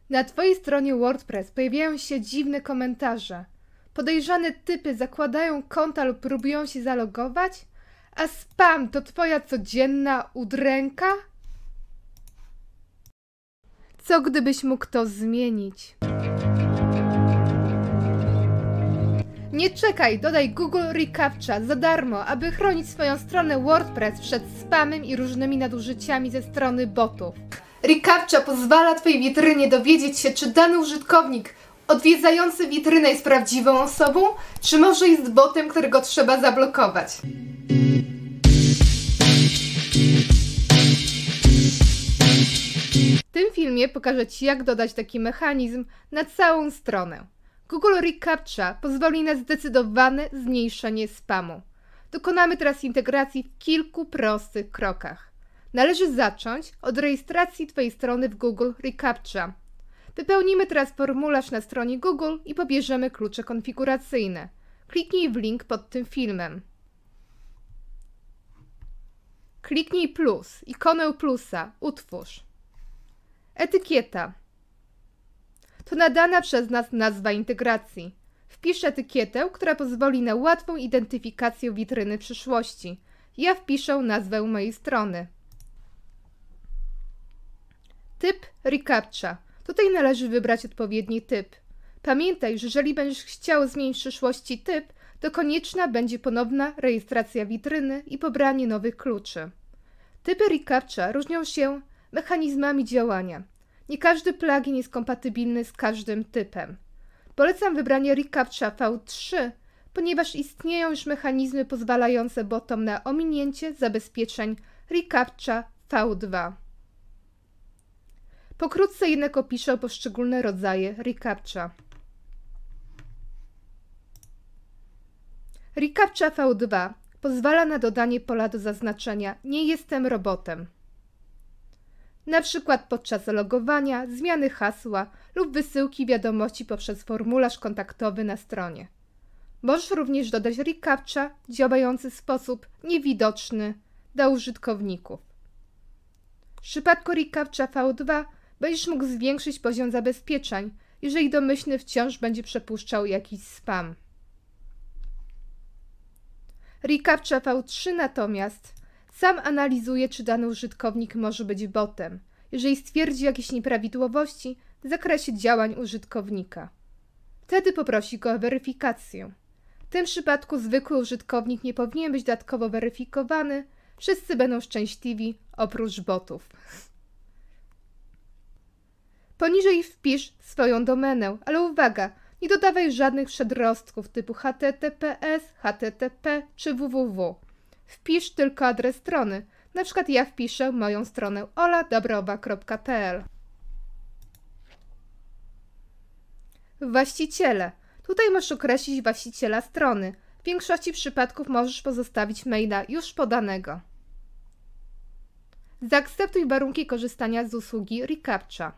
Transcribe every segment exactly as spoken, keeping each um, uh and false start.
Na Twojej stronie WordPress pojawiają się dziwne komentarze. Podejrzane typy zakładają konta lub próbują się zalogować, a spam to Twoja codzienna udręka? Co gdybyś mógł to zmienić? Nie czekaj, dodaj Google Recaptcha za darmo, aby chronić swoją stronę WordPress przed spamem i różnymi nadużyciami ze strony botów. Recaptcha pozwala Twojej witrynie dowiedzieć się, czy dany użytkownik odwiedzający witrynę jest prawdziwą osobą, czy może jest botem, którego trzeba zablokować. W tym filmie pokażę Ci, jak dodać taki mechanizm na całą stronę. Google Recaptcha pozwoli na zdecydowane zmniejszenie spamu. Dokonamy teraz integracji w kilku prostych krokach. Należy zacząć od rejestracji Twojej strony w Google Recaptcha. Wypełnimy teraz formularz na stronie Google i pobierzemy klucze konfiguracyjne. Kliknij w link pod tym filmem. Kliknij plus, ikonę plusa, utwórz. Etykieta. To nadana przez nas nazwa integracji. Wpisz etykietę, która pozwoli na łatwą identyfikację witryny w przyszłości. Ja wpiszę nazwę mojej strony. Typ Recaptcha. Tutaj należy wybrać odpowiedni typ. Pamiętaj, że jeżeli będziesz chciał zmienić w przyszłości typ, to konieczna będzie ponowna rejestracja witryny i pobranie nowych kluczy. Typy Recaptcha różnią się mechanizmami działania. Nie każdy plugin jest kompatybilny z każdym typem. Polecam wybranie Recaptcha V trzy, ponieważ istnieją już mechanizmy pozwalające botom na ominięcie zabezpieczeń Recaptcha V dwa. Pokrótce jednak opiszę poszczególne rodzaje Recaptcha. Recaptcha V dwa pozwala na dodanie pola do zaznaczenia „Nie jestem robotem”. Na przykład podczas logowania, zmiany hasła lub wysyłki wiadomości poprzez formularz kontaktowy na stronie. Możesz również dodać Recaptcha działający w sposób niewidoczny dla użytkowników. W przypadku Recaptcha V dwa będziesz mógł zwiększyć poziom zabezpieczeń, jeżeli domyślny wciąż będzie przepuszczał jakiś spam. Recaptcha V trzy natomiast sam analizuje, czy dany użytkownik może być botem, jeżeli stwierdzi jakieś nieprawidłowości w zakresie działań użytkownika. Wtedy poprosi go o weryfikację. W tym przypadku zwykły użytkownik nie powinien być dodatkowo weryfikowany, wszyscy będą szczęśliwi oprócz botów. Poniżej wpisz swoją domenę, ale uwaga, nie dodawaj żadnych przedrostków typu H T T P S, H T T P czy W W W. Wpisz tylko adres strony, na przykład ja wpiszę moją stronę ola dabrowa kropka p l. Właściciele. Tutaj możesz określić właściciela strony. W większości przypadków możesz pozostawić maila już podanego. Zaakceptuj warunki korzystania z usługi Recaptcha.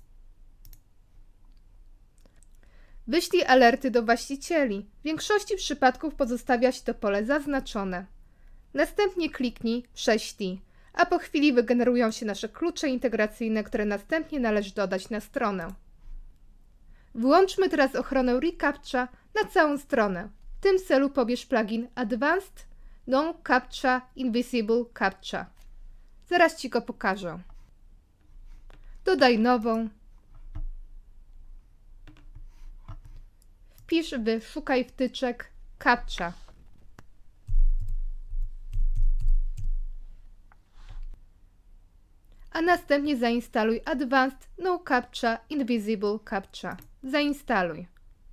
Wyślij alerty do właścicieli. W większości przypadków pozostawia się to pole zaznaczone. Następnie kliknij Prześlij, a po chwili wygenerują się nasze klucze integracyjne, które następnie należy dodać na stronę. Włączmy teraz ochronę Recaptcha na całą stronę. W tym celu pobierz plugin Advanced Non-Captcha Invisible Captcha. Zaraz Ci go pokażę. Dodaj nową. Wpisz w Szukaj wtyczek Captcha. A następnie zainstaluj Advanced No Captcha Invisible Captcha. Zainstaluj.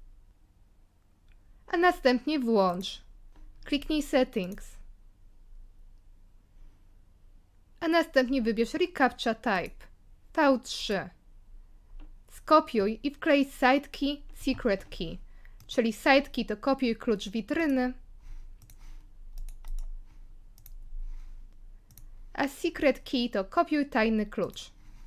A następnie włącz. Kliknij Settings. A następnie wybierz Recaptcha Type V trzy. Skopiuj i wklej Side Key, Secret Key, czyli Side Key to kopiuj klucz witryny, a Secret Key to kopiuj tajny klucz.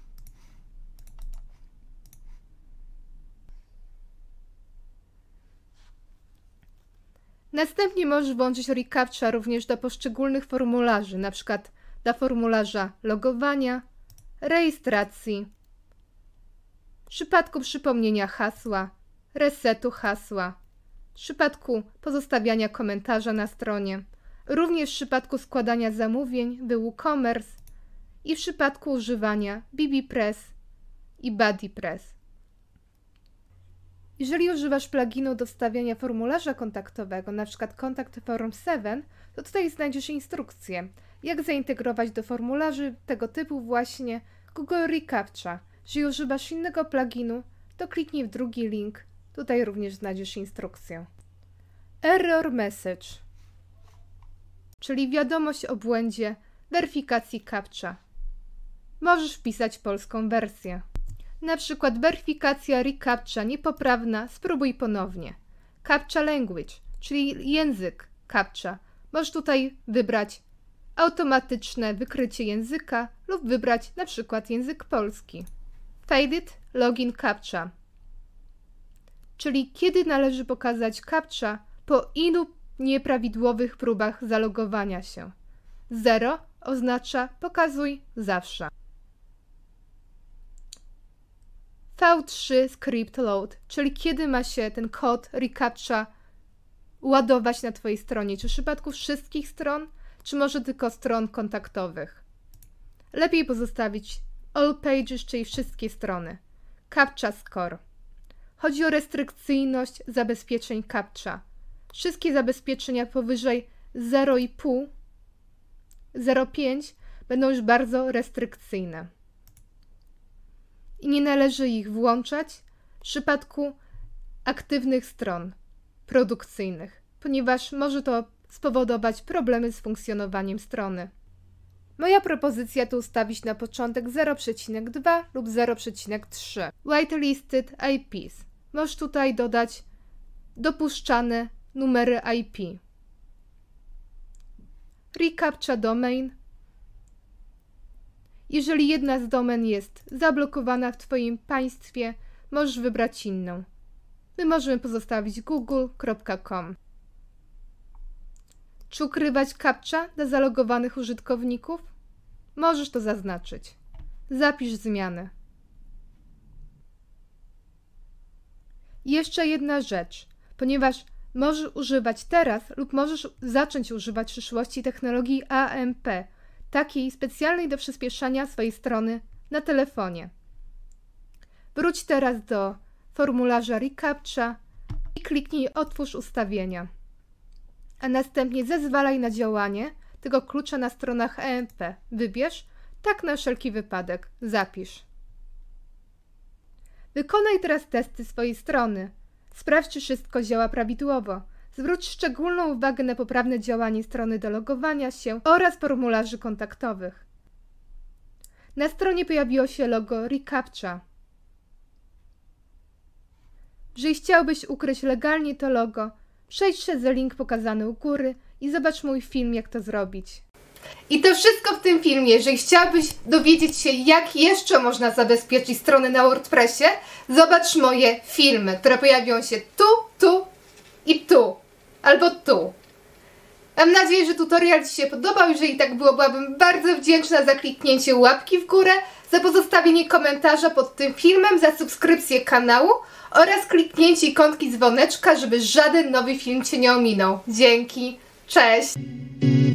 Następnie możesz włączyć Recaptcha również do poszczególnych formularzy, np. dla formularza logowania, rejestracji przypadku przypomnienia hasła, resetu hasła, w przypadku pozostawiania komentarza na stronie, również w przypadku składania zamówień w WooCommerce i w przypadku używania BBPress i BuddyPress. Jeżeli używasz pluginu do wstawiania formularza kontaktowego, np. Contact Form siedem, to tutaj znajdziesz instrukcję, jak zaintegrować do formularzy tego typu właśnie Google Recaptcha. Jeżeli używasz innego pluginu, to kliknij w drugi link, tutaj również znajdziesz instrukcję. Error Message, czyli wiadomość o błędzie weryfikacji CAPTCHA. Możesz wpisać polską wersję. Na przykład weryfikacja reCAPTCHA niepoprawna, spróbuj ponownie. CAPTCHA Language, czyli język CAPTCHA. Możesz tutaj wybrać automatyczne wykrycie języka lub wybrać na przykład język polski. Faded Login CAPTCHA, czyli kiedy należy pokazać CAPTCHA po ilu nieprawidłowych próbach zalogowania się. Zero oznacza pokazuj zawsze. V trzy Script Load, czyli kiedy ma się ten kod reCAPTCHA ładować na Twojej stronie, czy w przypadku wszystkich stron, czy może tylko stron kontaktowych. Lepiej pozostawić All Pages, czyli wszystkie strony. CAPTCHA Score. Chodzi o restrykcyjność zabezpieczeń CAPTCHA. Wszystkie zabezpieczenia powyżej zero i pół, zero przecinek pięć będą już bardzo restrykcyjne. I nie należy ich włączać w przypadku aktywnych stron produkcyjnych, ponieważ może to spowodować problemy z funkcjonowaniem strony. Moja propozycja to ustawić na początek zero przecinek dwa lub zero przecinek trzy. Whitelisted I Ps. Możesz tutaj dodać dopuszczane numery I P. reCAPTCHA Domain. Jeżeli jedna z domen jest zablokowana w Twoim państwie, możesz wybrać inną. My możemy pozostawić google kropka com. Czy ukrywać CAPTCHA dla zalogowanych użytkowników? Możesz to zaznaczyć. Zapisz zmiany. Jeszcze jedna rzecz, ponieważ możesz używać teraz lub możesz zacząć używać w przyszłości technologii A M P, takiej specjalnej do przyspieszania swojej strony na telefonie. Wróć teraz do formularza reCAPTCHA i kliknij Otwórz ustawienia, a następnie zezwalaj na działanie tego klucza na stronach A M P. Wybierz, tak na wszelki wypadek, zapisz. Wykonaj teraz testy swojej strony. Sprawdź, czy wszystko działa prawidłowo. Zwróć szczególną uwagę na poprawne działanie strony do logowania się oraz formularzy kontaktowych. Na stronie pojawiło się logo reCAPTCHA. Jeżeli chciałbyś ukryć legalnie to logo, przejdź przez link pokazany u góry i zobacz mój film, jak to zrobić. I to wszystko w tym filmie. Jeżeli chciałbyś dowiedzieć się, jak jeszcze można zabezpieczyć strony na WordPressie, zobacz moje filmy, które pojawią się tu, tu i tu. Albo tu. Mam nadzieję, że tutorial Ci się podobał. Jeżeli tak było, byłabym bardzo wdzięczna za kliknięcie łapki w górę, za pozostawienie komentarza pod tym filmem, za subskrypcję kanału oraz kliknięcie ikonki dzwoneczka, żeby żaden nowy film Cię nie ominął. Dzięki. Cześć.